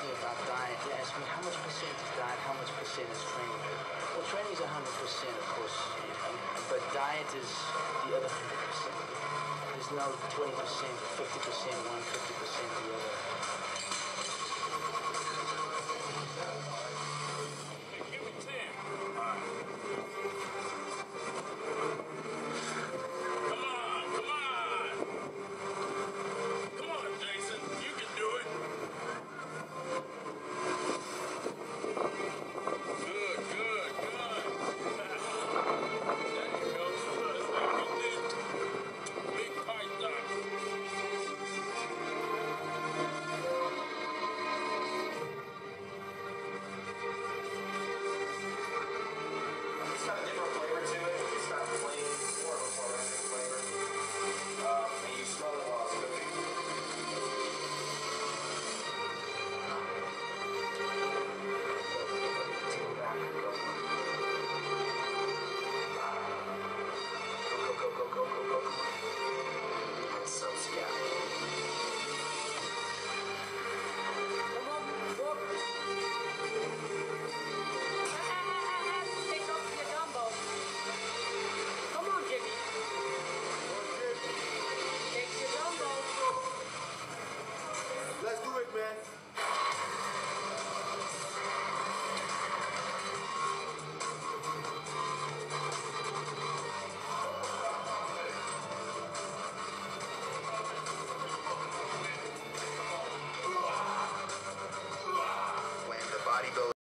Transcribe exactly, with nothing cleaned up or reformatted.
me about diet. They ask me how much percent is diet, how much percent is training. Well, training is one hundred percent, of course, but diet is the other one hundred percent. There's no twenty percent, fifty percent, one, fifty percent the other. Give me ten. Come on, come on. Come on, Jason. You can do it. Good, good, good. There you go. That's like you did. Big python. It's got a different flavor to it. It's not plain, more of a forensic flavor. Um, and you smell it while it's cooking. Go, go, go, go, go, go, go. That's so scary. Come on, look. Take off your dumbbells. Come on, Jimmy. Take your dumbbells. Let's do it, man.